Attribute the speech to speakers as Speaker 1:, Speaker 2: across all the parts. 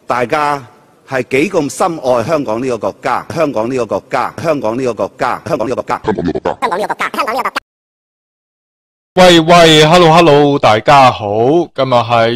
Speaker 1: 大家係幾咁深愛香港呢個國家，香港呢個國家，香港呢個國家，香港呢個國家，香港呢個國家，香港呢個國家，香港呢個國家。
Speaker 2: 喂 ，hello， 大家好，今日係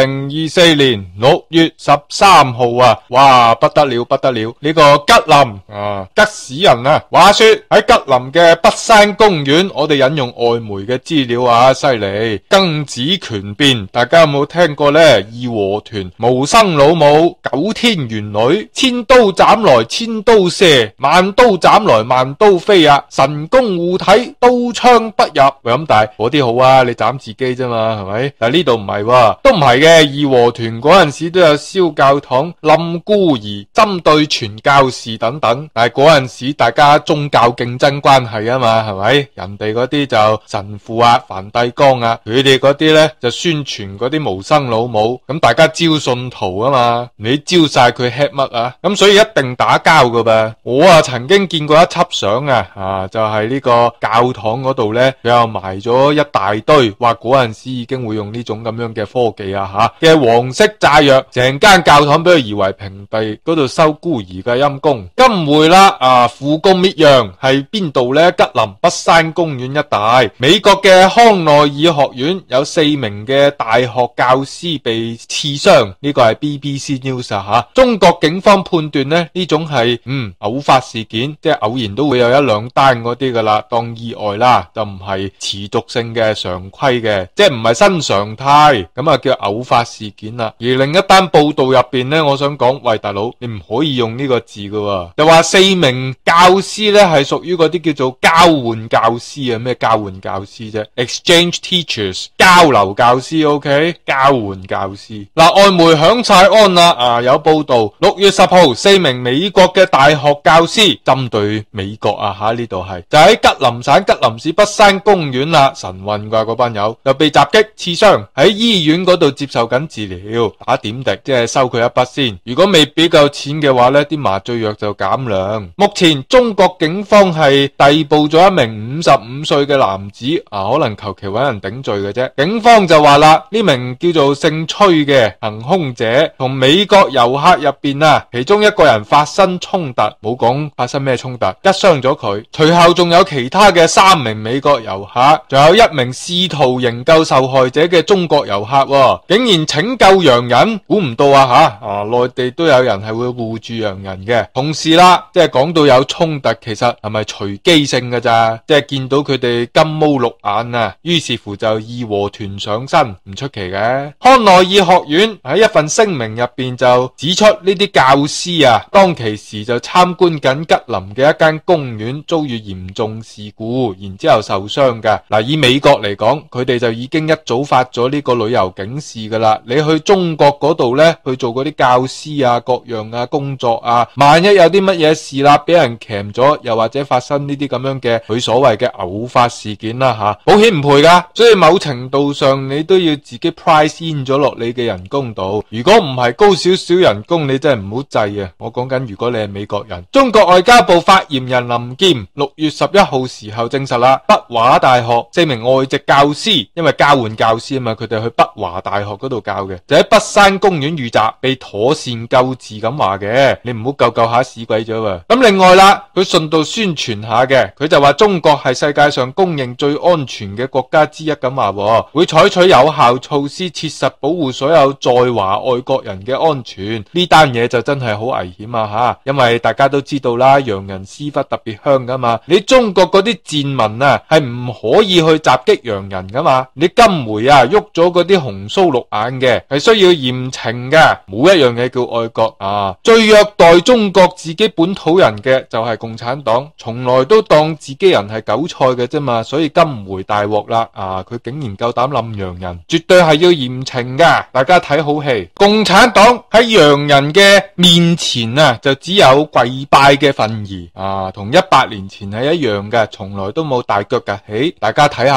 Speaker 2: 2024年6月13號啊，哇，不得了，呢個吉林啊，吉屎人啊，話說喺吉林嘅北山公園，我哋引用外媒嘅資料啊，犀利，庚子權變，大家有冇聽過呢？義和團、無生老母、九天玄女、千刀斬來千刀射，萬刀斬來萬刀飛啊，神功護體，刀槍不入，喂咁但係嗰啲好啊，你斬自己啫嘛，係咪？但係呢度唔係喎，都唔係嘅。義和團嗰陣時都有燒教堂、冧孤兒、針對傳教士等等。但係嗰陣時大家宗教競爭關係啊嘛，係咪？人哋嗰啲就神父啊、梵蒂岡啊，佢哋嗰啲呢就宣傳嗰啲無生老母，咁大家招信徒啊嘛，你招晒佢吃乜啊？咁所以一定打交噶噃。我啊曾經見過一輯相啊，就係呢個教堂嗰度呢，佢又埋咗一大堆，話嗰陣時已經會用呢種咁樣嘅科技啊嘅黃色炸藥，成間教堂俾佢夷為平地，嗰度收孤兒嘅陰公。今回啦附共滅洋係邊度呢？吉林北山公園一帶，美國嘅康奈爾學院有4名嘅大學教師被刺傷，呢個係 BBC News 中國警方判斷呢種係偶發事件，即係偶然都會有一兩單嗰啲噶啦，當意外啦，就唔係持續性嘅常規嘅，即係唔係新常態，咁啊叫偶發事件啦。而另一單報道入邊呢，我想講，喂大佬，你唔可以用呢個字噶，就話4名教師呢係屬於嗰啲叫做交換教師啊，咩交換教師啫 ？Exchange teachers， 交流教師 ，OK， 交換教師。嗱，外媒響晒安啦，有報道6月10號4名美國嘅大學教師針對美國呢度係就喺吉林省吉林市北山公園啦，神運啩嗰班友又被襲擊刺傷，喺醫院嗰度接受緊治療，打點滴，即係收佢一筆先。如果未俾夠錢嘅話呢，啲麻醉藥就減量。目前中國警方係逮捕咗一名55歲嘅男子，可能求其搵人頂罪嘅啫。警方就話啦，呢名叫做姓崔嘅行兇者同美國遊客入邊其中一個人發生衝突，冇講發生咩衝突，拮傷咗佢。隨後仲有其他嘅3名美國遊客，仲有1名試圖營救受害者嘅中國遊客，竟然拯救洋人，估唔到內地都有人係會護住洋人嘅。同時啦，即係講到有衝突，其實係咪隨機性㗎咋？即係見到佢哋金毛綠眼於是乎就義和團上身，唔出奇嘅。康奈爾學院喺一份聲明入邊就指出，呢啲教師當其時就參觀緊吉林嘅一間公園，遭遇嚴重事故，然之後受傷㗎。嗱，以美國嚟講，佢哋就已經一早發咗呢個旅遊警示噶啦。你去中國嗰度呢，去做嗰啲教師各樣工作萬一有啲乜嘢事啦，俾人鉗咗，又或者發生呢啲咁樣嘅佢所謂嘅偶發事件啦保險唔賠噶。所以某程度上你都要自己 price in 咗落你嘅人工度。如果唔係高少少人工，你真係唔好制啊！我講緊如果你係美國人。中國外交部發言人林劍6月11號時候證實啦，北華大學4名外籍教師，因為交換教師嘛，佢哋去北華大學嗰度教嘅，就喺北山公園遇襲，被妥善救治咁話嘅。你唔好救下死鬼咗喎。咁另外啦，佢順道宣傳下嘅，佢就話中國係世界上公認最安全嘅國家之一咁話，會採取有效措施，切實保護所有在華外國人嘅安全。呢單嘢就真係好危險因為大家都知道啦，洋人屎忽特別香噶嘛，你中國嗰啲賤民係唔可以去襲擊洋人噶嘛，你今回喐咗嗰啲紅鬚綠眼嘅係需要嚴懲嘅，冇一樣嘢叫愛國最虐待中國自己本土人嘅就係共產黨，從來都當自己人係韭菜嘅啫嘛，所以今回大鑊啦佢竟然夠膽冧洋人，絕對係要嚴懲噶，大家睇好戲。共產黨喺洋人嘅面前就只有跪拜嘅份兒同18年前係一樣嘅，從來都冇大腳架起。大家睇下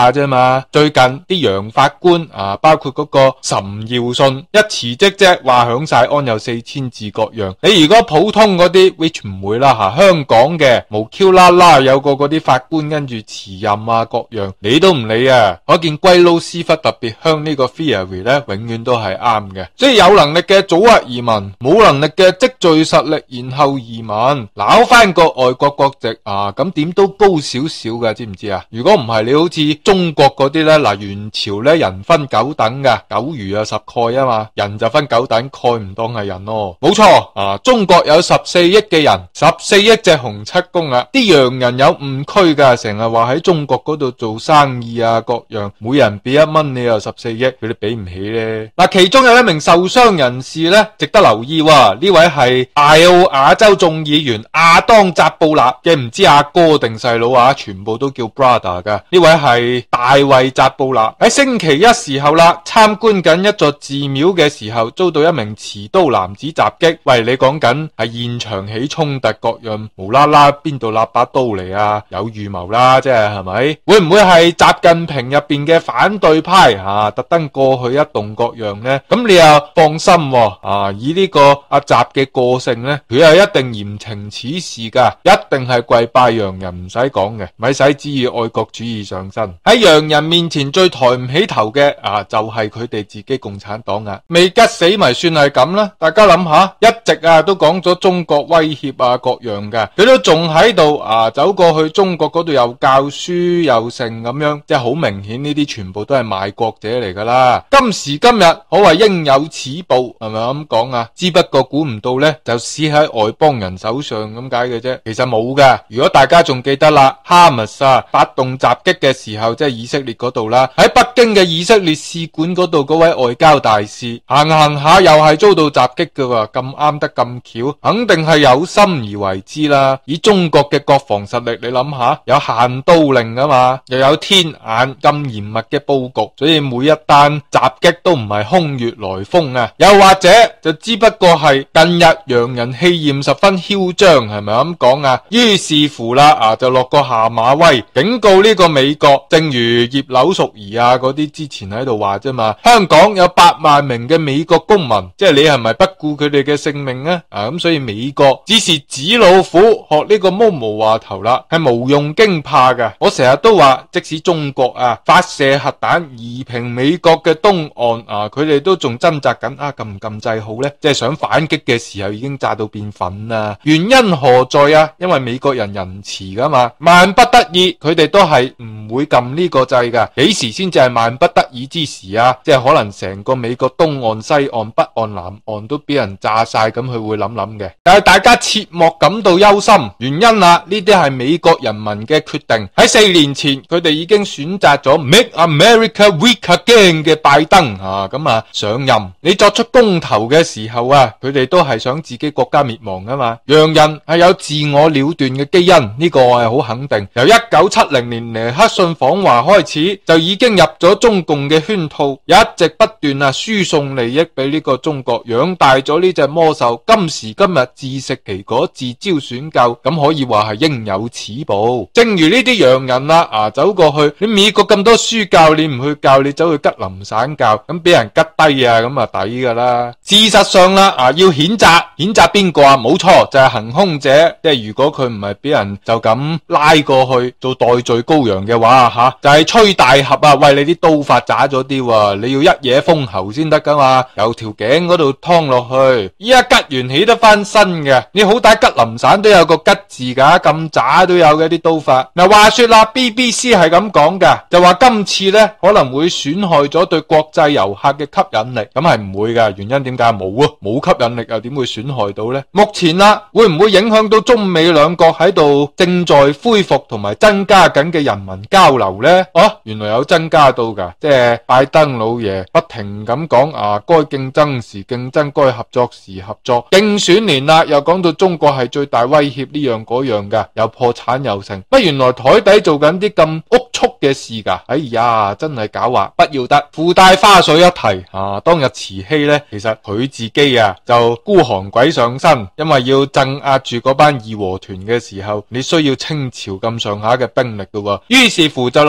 Speaker 2: 下啫嘛。最近啲洋法官包括嗰個岑耀信一辭職啫，話享晒安有4000字各樣。你如果普通嗰啲 which 唔會啦香港嘅無 Q 啦啦有個嗰啲法官跟住辭任各樣，你都唔理啊。可見龜撈師傅特別香呢個 theory 咧，永遠都係啱嘅。所以有能力嘅早日移民，冇能力嘅積聚實力然後移民，撈翻個外國國籍咁點都高少少嘅，知唔知啊？如果唔係你好似中國嗰啲咧，元朝咧人分9等嘅，9儒10丐啊嘛，人就分9等，丐唔當係人咯。冇錯中國有14億嘅人，14億隻洪七公啊，啲洋人有誤區噶，成日話喺中國嗰度做生意各樣，每人俾1蚊，你又14億，佢哋俾唔起咧。其中有一名受傷人士咧，值得留意呢位係大澳亞洲眾議員亞當扎布納嘅，唔知阿哥定細佬全部都叫 brother 噶。呢位係大衛扎布納，喺星期一時候啦，參觀緊一座寺廟嘅時候，遭到一名持刀男子襲擊。喂，你講緊係現場起衝突各樣，無啦啦邊度立把刀嚟啊？有預謀啦，即係咪？會唔會係習近平入邊嘅反對派特登過去一動各樣呢？咁你又放心以呢個阿習嘅個性呢，佢係一定嚴懲此事噶，一定係跪拜洋人，唔使講嘅，咪使旨意愛國主義上身。喺洋人面前最抬唔起頭嘅就係佢哋自己共產黨未吉死咪算係咁啦。大家諗下，一直都講咗中國威脅各樣嘅，佢都仲喺度走過去中國嗰度又教書又成咁樣，即係好明顯呢啲全部都係賣國者嚟噶啦。今時今日可謂應有此報，係咪咁講只不過估唔到呢，就死喺外邦人手上咁解嘅啫。其實冇噶，如果大家仲記得啦，哈密斯發動襲擊嘅時候，即係以色列嗰度啦，喺北京嘅以色列使館嗰度嗰位外交大使行下又係遭到襲擊噶，咁啱得咁巧，肯定係有心而為之啦。以中國嘅國防實力，你諗下，有限刀令啊嘛，又有天眼咁嚴密嘅布局，所以每一單襲擊都唔係空穴來風又或者就只不過係近日洋人氣焰十分囂張，係咪咁講於是乎啦就落個下馬威，警告呢個美國，正如葉劉淑儀嗰啲之前喺度話啫嘛，香港有8萬名嘅美國公民，即係你係咪不顧佢哋嘅性命咁所以美國只是紙老虎學呢個毛毛話頭啦，係無用驚怕嘅。我成日都話，即使中國發射核彈夷平美國嘅東岸佢哋都仲掙扎緊撳唔撳掣好呢？即係想反擊嘅時候已經炸到變粉啦。原因何在因為美國人仁慈噶嘛，萬不得已佢哋都係唔會撳呢個掣噶。幾時先至係萬不得已之時即係可能成個美國東岸、西岸、北岸、南岸都俾人炸晒，咁佢會諗諗嘅。但係大家切莫感到憂心，原因呢啲係美國人民嘅決定。喺4年前佢哋已經選擇咗 Make America Weak Again 嘅拜登上任。你作出公投嘅時候佢哋都係想自己國家滅亡噶嘛。洋人係有自我了斷嘅基因，呢個我係好肯定。由1970年尼克遜訪華開始，就已經入咗中共嘅圈套，一直不斷輸送利益俾呢個中國，養大咗呢隻魔獸。今時今日自食其果，自招損救，咁可以話係應有此報。正如呢啲洋人走過去，你美國咁多書教，你唔去教，你走去吉林省教，咁俾人吉低咁抵噶啦。事實上要譴責邊個冇錯，就係行兇者。即係如果佢唔係俾人就咁拉過去做代罪羔羊嘅話就係吹大俠喂，你啲刀法渣咗啲你要一嘢封喉先得噶嘛，由條頸嗰度劏落去。依家吉完起得翻身嘅，你好歹吉林省都有個吉字噶，咁渣都有嘅啲刀法。話說啦 BBC 係咁講噶，就話今次呢可能會損害咗對國際遊客嘅吸引力。咁係唔會噶，原因點解冇吸引力又點會損害到呢？目前會唔會影響到中美兩國喺度正在恢復同埋增加緊嘅人民交流呢？原來有增加到噶，即係拜登老爺不停咁講該競爭時競爭，該合作時合作。競選年啦，又講到中國係最大威脅呢樣嗰樣噶，又破產又成。原來台底做緊啲咁齷齪嘅事噶，哎呀，真係狡猾，不要得。附帶花絮一提當日慈禧呢，其實佢自己就孤寒鬼上身，因為要鎮壓住嗰班義和團嘅時候，你需要清朝咁上下嘅兵力噶喎。於是乎就諗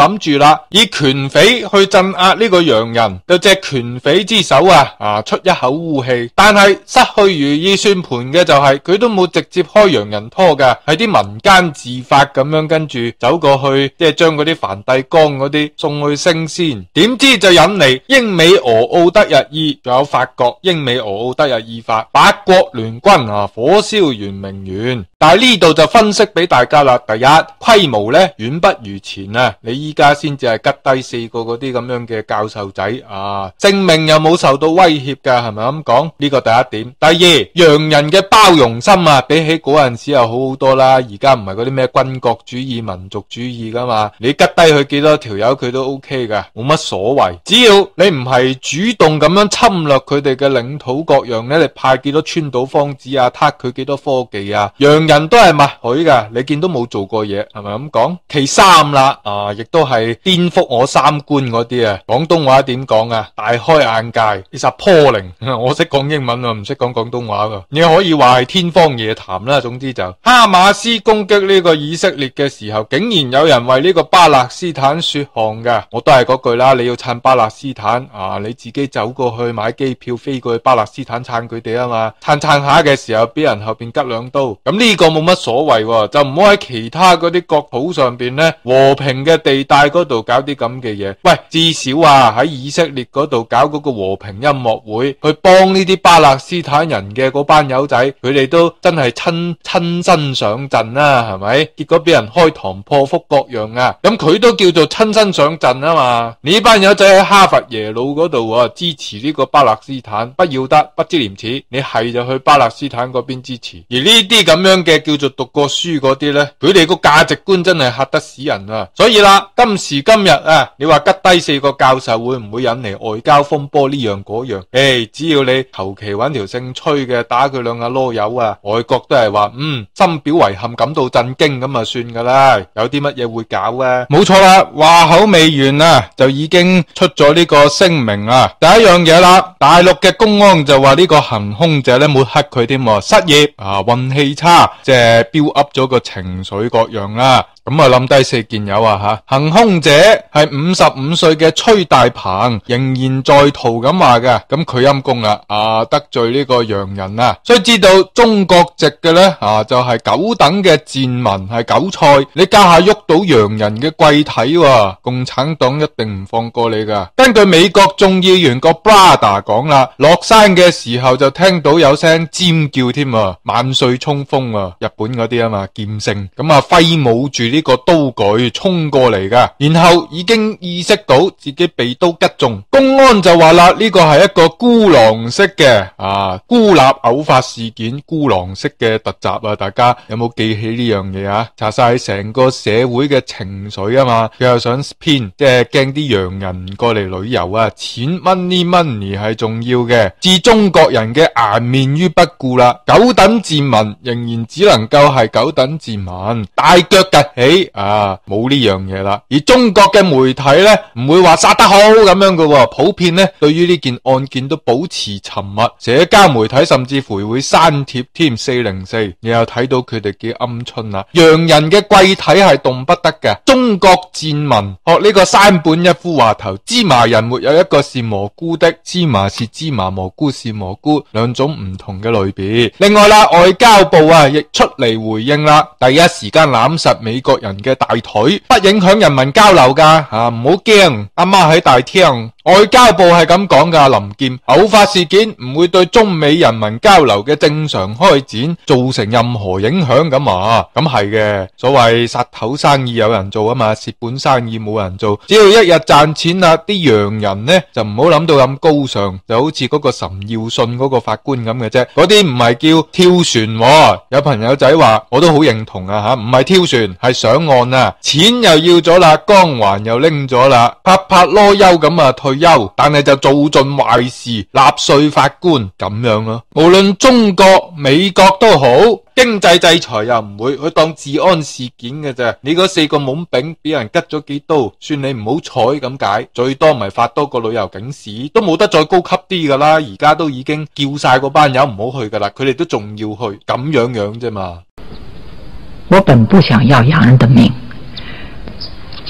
Speaker 2: 諗住啦，以拳匪去鎮壓呢個洋人，就借拳匪之手出一口污氣。但係失去如意算盤嘅就係佢都冇直接開洋人拖㗎，係啲民間自發咁樣跟住走過去，即係將嗰啲梵蒂岡嗰啲送去升仙。點知就引嚟英美俄澳德日意，仲有法國英美俄澳德日意法八國聯軍火燒圓明園。但係呢度就分析俾大家啦，第一，規模呢遠不如前啊，你依家先至係吉低4個嗰啲咁樣嘅教授仔性命又冇受到威脅㗎，係咪咁講？呢個第一點。第二，洋人嘅包容心比起嗰陣時又好好多啦，而家唔係嗰啲咩軍國主義民族主義㗎嘛，你吉低佢幾多條友佢都 OK 㗎，冇乜所謂，只要你唔係主動咁樣侵略佢哋嘅領土各樣呢，你派幾多川島芳子撻佢幾多科技洋人都係默許㗎，你見都冇做過嘢，係咪咁講？其三啦，亦都係顛覆我三觀嗰啲廣東話點講大開眼界，其實appalling，我識講英文唔識講廣東話㗎，你可以話係天方夜譚啦。總之就哈馬斯攻擊呢個以色列嘅時候，竟然有人為呢個巴勒斯坦說項㗎，我都係嗰句啦，你要撐巴勒斯坦你自己走過去買機票飛過去巴勒斯坦撐佢哋嘛，撐下嘅時候俾人後邊吉兩刀，咁呢個冇乜所謂就唔好喺其他嗰啲國土上邊呢和平嘅地帶嗰度搞啲咁嘅嘢。喂，至少喺以色列嗰度搞嗰個和平音樂會，去幫呢啲巴勒斯坦人嘅嗰班友仔，佢哋都真係親身上陣啦，係咪？結果俾人開膛破腹各樣咁佢都叫做親身上陣嘛。你呢班友仔喺哈佛耶魯嗰度支持呢個巴勒斯坦，不要得，不知廉恥，你係就去巴勒斯坦嗰邊支持。而呢啲咁樣嘅叫做讀過書嗰啲呢，佢哋個價值觀真係嚇得死人所以啦，今時今日你話吉低4個教授會唔會引嚟外交風波呢樣嗰樣？只要你求其揾條姓崔嘅打佢兩下囉柚外國都係話深表遺憾，感到震驚咁算噶啦，有啲乜嘢會搞冇錯啦，話口未完就已經出咗呢個聲明第一樣嘢啦，大陸嘅公安就話呢個行兇者呢抹黑佢添，失業運氣差，即係標 up 咗個情緒各樣啦。咁冧低4件友行兇者係55歲嘅崔大鵬，仍然在逃咁話嘅，咁佢陰公啦，得罪呢個洋人所以知道中國籍嘅呢就係9等嘅賤民，係韭菜，你家下喐到洋人嘅貴體共產黨一定唔放過你噶。根據美國眾議員個 brother 講啦，落山嘅時候就聽到有聲尖叫添萬歲衝鋒日本嗰啲嘛劍聖，咁揮舞住呢個刀具衝過嚟噶，然後已經意識到自己被刀擊中。公安就話啦，呢個係一個孤狼式嘅孤立偶發事件，孤狼式嘅突襲大家有冇記起呢樣嘢查晒成個社會嘅情緒嘛，佢又想偏，即係驚啲洋人過嚟旅遊錢 money 係重要嘅，置中國人嘅顏面於不顧啦。9等賤民仍然只能夠係9等賤民，大腳趷起冇呢樣嘢啦。而中國嘅媒體呢，唔會話殺得好咁樣嘅普遍呢對於呢件案件都保持沉默，社交媒體甚至乎會刪帖添。404你又睇到佢哋幾鵪鶉啦，洋人嘅貴體係動不得嘅。中國賤民學呢個山本一夫話頭，芝麻人沒有一個是蘑菇的，芝麻是芝麻，蘑菇是蘑菇，兩種唔同嘅類別。另外啦，外交部亦出嚟回應啦，第一時間攬實美國人嘅大腿，不影響人民交流噶唔好驚，阿媽喺大廳。外交部係咁講噶，林劍，偶發事件唔會對中美人民交流嘅正常開展造成任何影響咁咁係嘅，所謂殺頭生意有人做嘛，蝕本生意冇人做，只要一日賺錢啦，啲洋人呢就唔好諗到咁高尚，就好似嗰個岑耀信嗰個法官咁嘅啫，嗰啲唔係叫跳船有朋友仔話我都好認同唔係跳船係上岸錢又要咗啦，光環又拎咗啦，拍囉柚咁退休，但係就做盡壞事，納稅法官咁樣咯。無論中國、美國都好，經濟制裁又唔會，佢當治安事件嘅啫。你嗰4個懵丙俾人吉咗幾刀，算你唔好彩咁解，最多咪發多個旅遊警示，都冇得再高級啲噶啦。而家都已經叫晒嗰班友唔好去噶啦，佢哋都仲要去，咁樣啫嘛。
Speaker 3: 我本不想要洋人的命，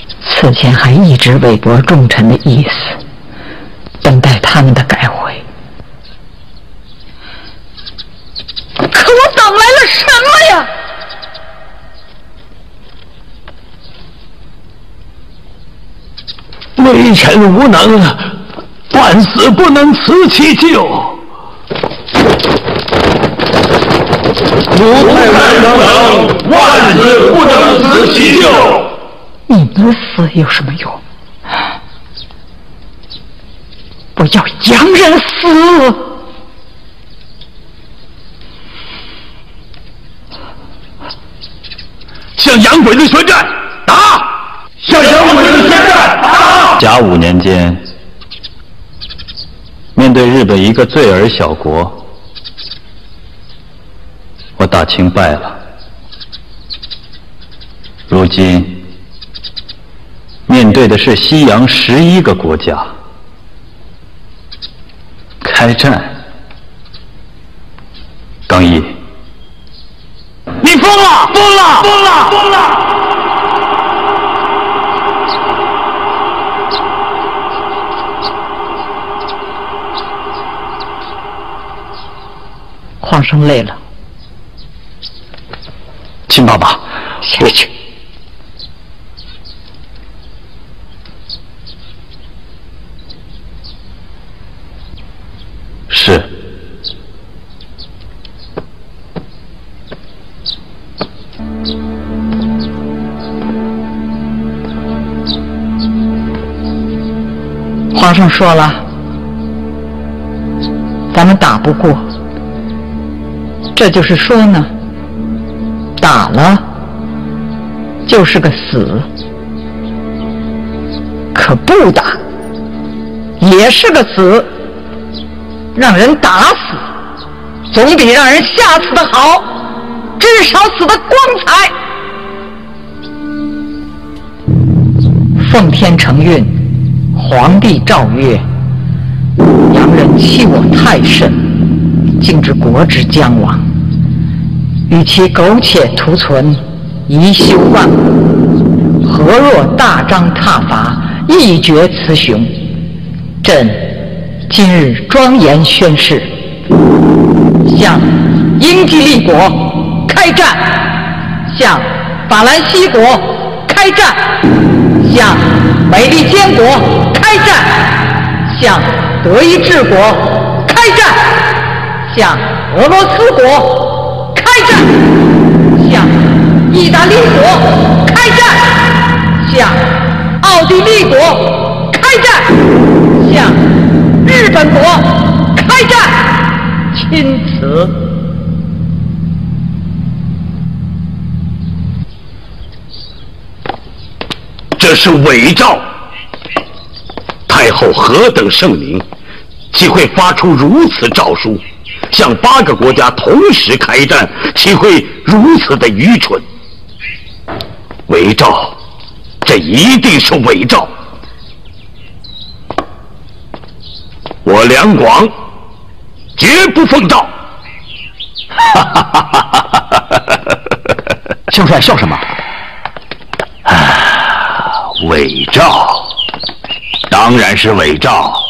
Speaker 3: 此前还一直微薄重臣的意思，等待他们的改回。可我等来了什么呀？
Speaker 4: 微臣无能，万死不能辞其咎。奴才无能，万死不能辞其咎。
Speaker 3: 你们死有什么用？我要洋人死！
Speaker 4: 向洋鬼子宣战，打！向洋鬼子宣战，打！
Speaker 5: 甲午年间，面对日本一个罪儿小国，我大清败了。如今面对的是西洋11个国家，开战。刚毅，
Speaker 4: 你疯了！疯了！疯了！疯了！
Speaker 3: 皇上累了，
Speaker 5: 亲爸爸，
Speaker 3: 下去。
Speaker 5: 是。
Speaker 3: 皇上说了，咱们打不过，这就是说呢，打了就是个死，可不打也是个死。让人打死总比让人吓死的好，至少死得光彩。奉天承运，皇帝诏曰：洋人欺我太甚，竟致国之将亡。与其苟且图存，贻修万古，何若大张挞伐，一决雌雄？朕今日庄严宣誓，向英吉利国开战，向法兰西国开战，向美利坚国开战，向德意志国开战，向俄罗斯国开战，向意大利国开战，向奥地利国开战，向日本国开战，钦此。
Speaker 4: 这是伪诏。太后何等圣明，岂会发出如此诏书，向8个国家同时开战，岂会如此的愚蠢？伪诏，这一定是伪诏。我两广绝不奉诏。
Speaker 5: 项帅笑什么？
Speaker 4: 伪诏，当然是伪诏。